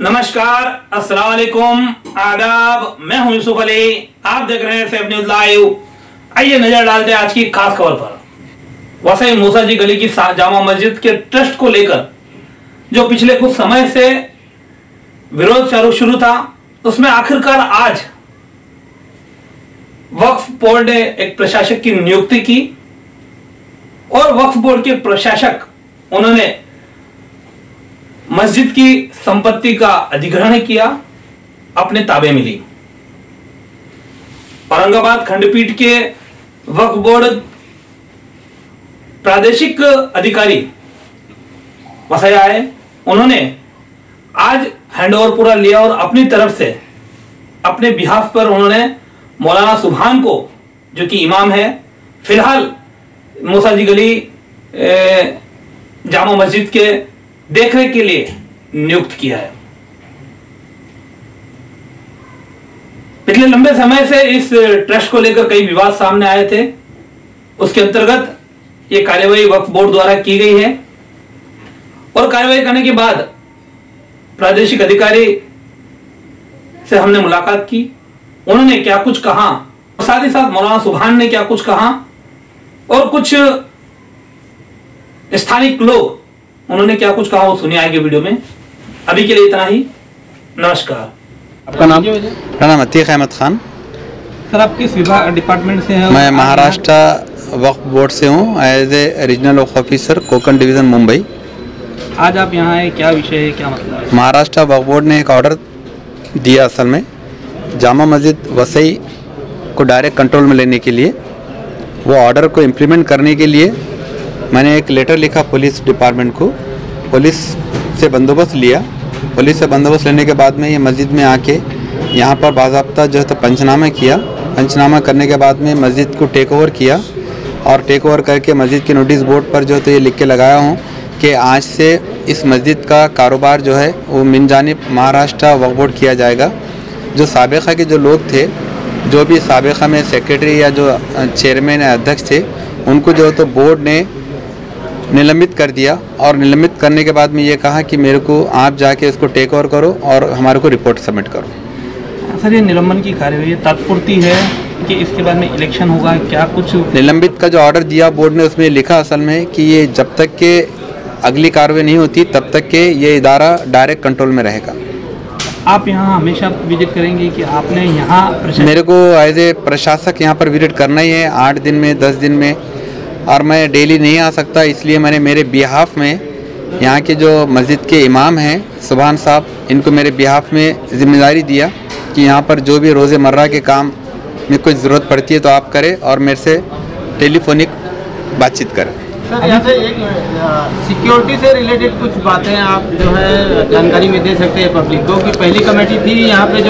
नमस्कार, अस्सलाम वालेकुम, आदाब। मैं हूं यूसुफ अली, आप देख रहे हैं सेफ न्यूज लाइव। आइए नजर डालते हैं आज की खास खबर पर। वसई मूसा जी गली की जामा मस्जिद के ट्रस्ट को लेकर जो पिछले कुछ समय से विरोध शुरू था, उसमें आखिरकार आज वक्फ बोर्ड ने एक प्रशासक की नियुक्ति की और वक्फ बोर्ड के प्रशासक उन्होंने मस्जिद की संपत्ति का अधिग्रहण किया, अपने ताबे में ली। औरंगाबाद खंडपीठ के वक्फ बोर्ड प्रादेशिक अधिकारी वसई आए, उन्होंने आज हैंडओवर पूरा लिया और अपनी तरफ से अपने बिहाफ पर उन्होंने मौलाना सुभान को, जो कि इमाम है, फिलहाल मूसा जी गली जामा मस्जिद के देखरेख के लिए नियुक्त किया है। पिछले लंबे समय से इस ट्रस्ट को लेकर कई विवाद सामने आए थे। उसके अंतर्गत यह कार्यवाही वक्फ बोर्ड द्वारा की गई है और कार्यवाही करने के बाद प्रादेशिक अधिकारी से हमने मुलाकात की। उन्होंने क्या कुछ कहा, साथ ही साथ मौलाना सुभान ने क्या कुछ कहा और कुछ स्थानिक लोग उन्होंने क्या कुछ कहा, वो सुनिए आगे वीडियो में। अभी के लिए इतना ही, नमस्कार। आपका नाम? मेरा नाम अतीक अहमद खान। सर, आप किस विभाग डिपार्टमेंट से हैं? मैं महाराष्ट्र वक्फ बोर्ड से हूँ, as a regional Waqf officer, Konkan division, Mumbai. आज आप यहाँ आए, क्या विषय है, क्या मतलब है? महाराष्ट्र वक्फ बोर्ड ने एक ऑर्डर दिया, असल में जामा मस्जिद वसई को डायरेक्ट कंट्रोल में लेने के लिए। वो ऑर्डर को इम्प्लीमेंट करने के लिए मैंने एक लेटर लिखा पुलिस डिपार्टमेंट को। पुलिस से बंदोबस्त लिया। पुलिस से बंदोबस्त लेने के बाद में ये मस्जिद में आके यहाँ पर बाज़ाब्ता जो है तो पंचनामा किया। पंचनामा करने के बाद में मस्जिद को टेक ओवर किया और टेक ओवर करके मस्जिद के नोटिस बोर्ड पर जो है तो ये लिख के लगाया हूँ कि आज से इस मस्जिद का कारोबार जो है वो मिन जानिब महाराष्ट्र वक्फ बोर्ड किया जाएगा। जो साबिक़ा के जो लोग थे, जो भी साबिक़ा में सेक्रेटरी या जो चेयरमैन या अध्यक्ष थे, उनको जो है तो बोर्ड ने निलंबित कर दिया और निलंबित करने के बाद में ये कहा कि मेरे को आप जाके इसको टेक ओवर करो और हमारे को रिपोर्ट सबमिट करो। सर, ये निलंबन की कार्यवाही तात्पुरती है कि इसके बाद में इलेक्शन होगा, क्या कुछ? निलंबित का जो ऑर्डर दिया बोर्ड ने, उसमें लिखा असल में कि ये जब तक के अगली कार्रवाई नहीं होती तब तक के ये इदारा डायरेक्ट कंट्रोल में रहेगा। आप यहाँ हमेशा विजिट करेंगे कि आपने यहाँ? मेरे को एज ए प्रशासक यहाँ पर विजिट करना ही है, 8 दिन में, 10 दिन में, और मैं डेली नहीं आ सकता। इसलिए मैंने मेरे बिहाफ में यहाँ के जो मस्जिद के इमाम हैं सुभान साहब, इनको मेरे बिहाफ में ज़िम्मेदारी दिया कि यहाँ पर जो भी रोज़मर्रा के काम में कुछ ज़रूरत पड़ती है तो आप करें और मेरे से टेलीफोनिक बातचीत करें। सर, यहाँ से एक सिक्योरिटी से रिलेटेड कुछ बातें आप जो है जानकारी में दे सकते हैं पब्लिक को कि पहली कमेटी थी यहाँ पे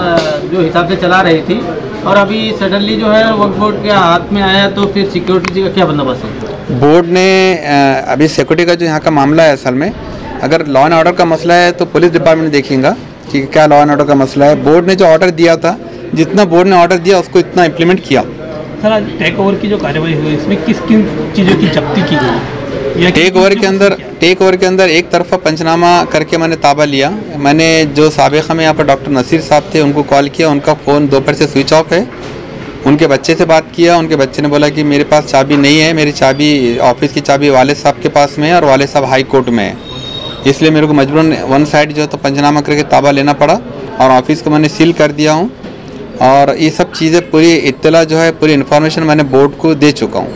जो हिसाब से चला रही थी और अभी सडनली जो है वक्फ बोर्ड के हाथ में आया, तो फिर सिक्योरिटी का क्या बंदोबस्त है? बोर्ड ने अभी सिक्योरिटी का जो यहाँ का मामला है, असल में अगर लॉ एंड ऑर्डर का मसला है तो पुलिस डिपार्टमेंट देखेगा कि क्या लॉ एंड ऑर्डर का मसला है। बोर्ड ने जो ऑर्डर दिया था, जितना बोर्ड ने ऑर्डर दिया उसको इतना इम्प्लीमेंट किया। सर, आज टेक ओवर की जो कार्यवाही हुई, इसमें किस किन चीज़ों की जब्ती की गई? टेक ओवर के अंदर एक तरफा पंचनामा करके मैंने ताबा लिया। मैंने जो साबिक़ा में यहाँ पर डॉक्टर नसीर साहब थे, उनको कॉल किया। उनका फ़ोन दोपहर से स्विच ऑफ है। उनके बच्चे से बात किया। उनके बच्चे ने बोला कि मेरे पास चाबी नहीं है, मेरी चाबी, ऑफिस की चाबी वाले साहब के पास में है और वाले साहब हाई कोर्ट में है, इसलिए मेरे को मजबूरन वन साइड जो है तो पंचनामा करके ताबा लेना पड़ा और ऑफिस को मैंने सील कर दिया हूँ। और ये सब चीज़ें पूरी इत्तला जो है, पूरी इन्फॉर्मेशन मैंने बोर्ड को दे चुका हूँ।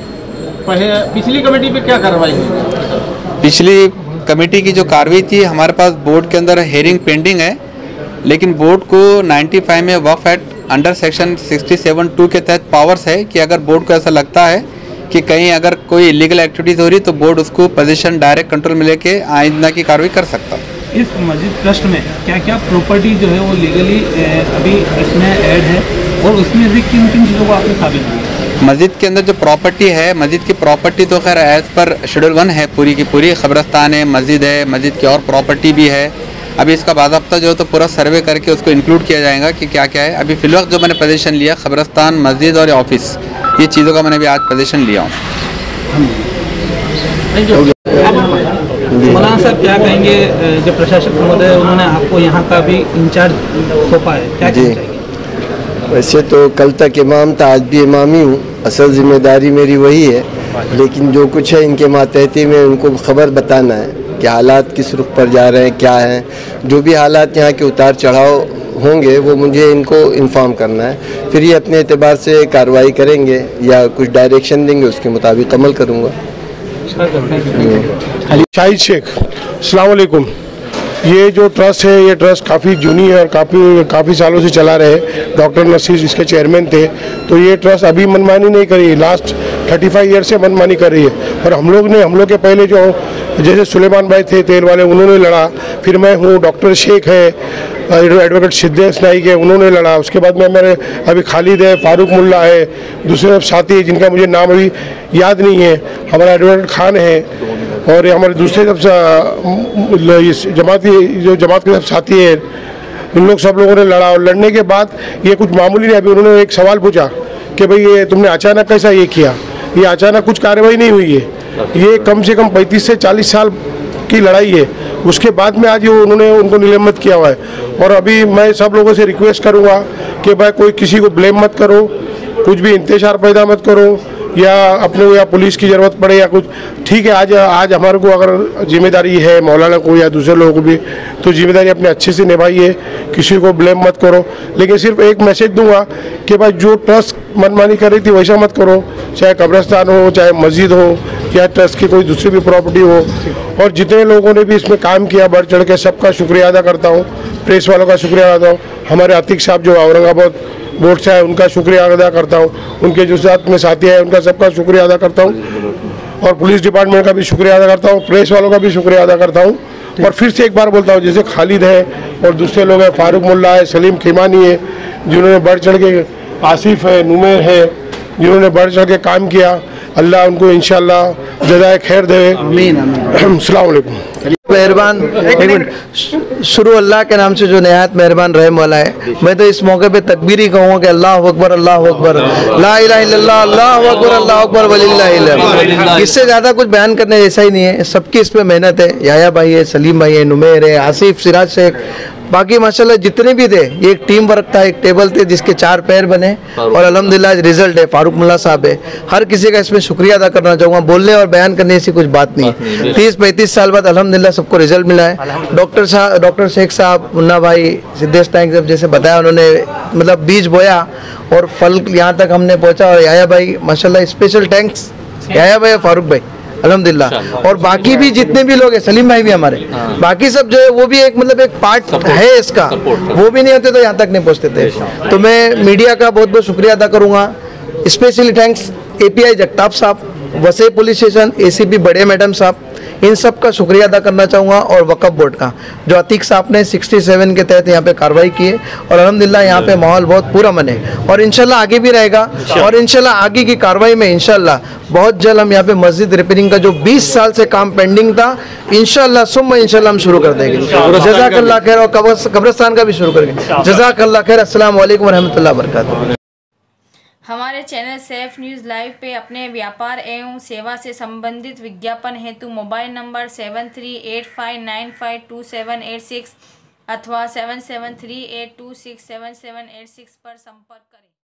पिछली कमेटी पे क्या कार्रवाई हुई? पिछली कमेटी की जो कार्रवाई थी, हमारे पास बोर्ड के अंदर हेयरिंग पेंडिंग है, लेकिन बोर्ड को 95 में वक्फ एक्ट अंडर सेक्शन 67(2) के तहत पावर्स है कि अगर बोर्ड को ऐसा लगता है कि कहीं अगर कोई इलीगल एक्टिविटीज़ हो रही तो बोर्ड उसको पोजीशन डायरेक्ट कंट्रोल में लेके आइंदा की कार्रवाई कर सकता है। इस मस्जिद ट्रस्ट में क्या क्या प्रॉपर्टी जो है वो लीगली अभी इसमें ऐड है और उसमें भी किन किन चीज़ों को आपने साबित किया? मस्जिद के अंदर जो प्रॉपर्टी है, मस्जिद की प्रॉपर्टी तो खैर एज़ पर शेड्यूल 1 है, पूरी की पूरी ख़बरस्तान है, मस्जिद है, मस्जिद की और प्रॉपर्टी भी है। अभी इसका बाज़ाब्ता जो है तो पूरा सर्वे करके उसको इंक्लूड किया जाएगा कि क्या क्या है। अभी फिलवक्त जो मैंने पोजीशन लिया, ख़बरस्तान, मस्जिद और ऑफिस, ये चीज़ों का मैंने भी आज पोजीशन लिया हूँ। मौलाना साहब क्या कहेंगे, जो प्रशासक महोदय उन्होंने आपको यहाँ का भी इंचार्ज सौंपा है, क्या कहना चाहिए? वैसे तो कल तक इमाम था, आज भी इमाम ही हूँ, असल जिम्मेदारी मेरी वही है, लेकिन जो कुछ है इनके मातहती में उनको खबर बताना है कि हालात किस रुख पर जा रहे हैं, क्या हैं, जो भी हालात यहाँ के उतार चढ़ाव होंगे वो मुझे इनको इन्फॉर्म करना है, फिर ये अपने एतबार से कार्रवाई करेंगे या कुछ डायरेक्शन देंगे, उसके मुताबिक अमल करूँगा। शाहिद शेख, अस्सलाम वालेकुम। ये जो ट्रस्ट है, ये ट्रस्ट काफ़ी जूनी है और काफ़ी सालों से चला रहे। डॉक्टर नसीर इसके चेयरमैन थे। तो ये ट्रस्ट अभी मनमानी नहीं करी, लास्ट 35 ईयर से मनमानी कर रही है। और हम लोग के पहले जो जैसे सुलेमान भाई थे तेल वाले, उन्होंने लड़ा, फिर मैं हूँ, डॉक्टर शेख है, एडवोकेट सिद्धेश नाइक है, उन्होंने लड़ा। उसके बाद में मेरे अभी खालिद है, फारूक मुल्ला है, दूसरे साथी जिनका मुझे नाम अभी याद नहीं है, हमारा एडवोकेट खान है, और हमारे दूसरे जमात के सब साथी हैं, इन लोग सब लोगों ने लड़ा। और लड़ने के बाद ये कुछ मामूली नहीं, अभी उन्होंने एक सवाल पूछा कि भाई ये तुमने अचानक कैसा ये किया। ये अचानक कुछ कार्रवाई नहीं हुई है, ये कम से कम 35 से 40 साल की लड़ाई है। उसके बाद में आज ये उन्होंने उनको निलंबित किया हुआ है। और अभी मैं सब लोगों से रिक्वेस्ट करूँगा कि भाई कोई किसी को ब्लेम मत करो, कुछ भी इंतशार पैदा मत करो, या अपने को या पुलिस की ज़रूरत पड़े या कुछ, ठीक है। आज हमारे को अगर जिम्मेदारी है मौलाना को या दूसरे लोगों को भी, तो जिम्मेदारी अपने अच्छे से निभाइए, किसी को ब्लेम मत करो। लेकिन सिर्फ एक मैसेज दूंगा कि भाई जो ट्रस्ट मनमानी कर रही थी वैसा मत करो, चाहे कब्रिस्तान हो, चाहे मस्जिद हो, या ट्रस्ट की कोई दूसरी भी प्रॉपर्टी हो। और जितने लोगों ने भी इसमें काम किया बढ़ चढ़ के, सबका शुक्रिया अदा करता हूँ। प्रेस वालों का शुक्रिया अदा करता हूँ, हमारे अतीक साहब जो औरंगाबाद बोर्ड से है उनका शुक्रिया अदा करता हूँ, उनके जो साथ में साथी हैं उनका सबका शुक्रिया अदा करता हूँ, और पुलिस डिपार्टमेंट का भी शुक्रिया अदा करता हूँ, प्रेस वालों का भी शुक्रिया अदा करता हूँ। और फिर से एक बार बोलता हूँ, जैसे खालिद है और दूसरे लोग हैं, फारूक मुल्ला है, सलीम खीमानी है, जिन्होंने बढ़ चढ़ के, आसिफ है, नुमेर है, जिन्होंने बढ़ चढ़ के काम किया, अल्लाह उनको इंशाअल्लाह जज़ाए खैर दे। आमीन आमीन। अस्सलाम वालेकुम। मेहरबान, एक मिनट, शुरू अल्लाह के नाम से जो नहायत मेहरबान रहम वाला है। मैं तो इस मौके पे तकबीर ही कहूँगा कि अल्लाह अकबर, अल्लाह अकबर, ला इलाहा इल्लल्लाह, अल्लाह अकबर, अल्लाह अकबर, वलिल्लाहिल हम्द। इससे ज़्यादा कुछ बयान करने जैसा ही नहीं है। सबकी इस पर मेहनत है, याया भाई है, सलीम भाई है, नुमेर है, आसिफ, सिराज शेख, बाकी माशाल्लाह जितने भी थे, ये एक टीम वर्क था, एक टेबल थे जिसके 4 पैर बने, और अल्हम्दुलिल्लाह रिजल्ट है। फारूक मुल्ला साहब है, हर किसी का इसमें शुक्रिया अदा करना चाहूँगा। बोलने और बयान करने ऐसी कुछ बात नहीं है। 30-35 साल बाद अल्हम्दुलिल्लाह सबको रिजल्ट मिला है। डॉक्टर शेख साहब, मुन्ना भाई, सिद्धेश नाइक साहब, जैसे बताया उन्होंने, मतलब बीज बोया और फल यहाँ तक हमने पहुँचा। और याया भाई माशाल्लाह स्पेशल थैंक्स, याया भाई, फारूक भाई, अल्हम्दुलिल्लाह। और बाकी भी जितने भी लोग हैं, सलीम भाई भी हमारे, बाकी सब जो है वो भी एक मतलब एक पार्ट है इसका, वो भी नहीं होते तो यहाँ तक नहीं पहुँचते थे। तो मैं मीडिया का बहुत बहुत शुक्रिया अदा करूँगा। स्पेशली थैंक्स API जगताप साहब, वसई पुलिस स्टेशन, ACP बड़े मैडम साहब, इन सब का शुक्रिया अदा करना चाहूँगा। और वक्फ बोर्ड का जो अतीक साहब ने 67 के तहत यहाँ पे कार्रवाई की है, और अल्हम्दुलिल्लाह यहाँ पे माहौल बहुत पूरा है, और इंशाल्लाह आगे भी रहेगा। और इंशाल्लाह आगे की कार्रवाई में इंशाल्लाह बहुत जल्द हम यहाँ पे मस्जिद रिपेयरिंग का जो 20 साल से काम पेंडिंग था, इंशाल्लाह हम शुरू कर देंगे। जज़ाकल्लाह खैर। और कब्रिस्तान का भी शुरू करेंगे। जज़ाकल्लाह खैर। अस्सलाम वालेकुम रहमतुल्लाह बरकातहू। हमारे चैनल सेफ न्यूज़ लाइव पे अपने व्यापार एवं सेवा से संबंधित विज्ञापन हेतु मोबाइल नंबर 7385952786 अथवा 7738267786 पर संपर्क करें।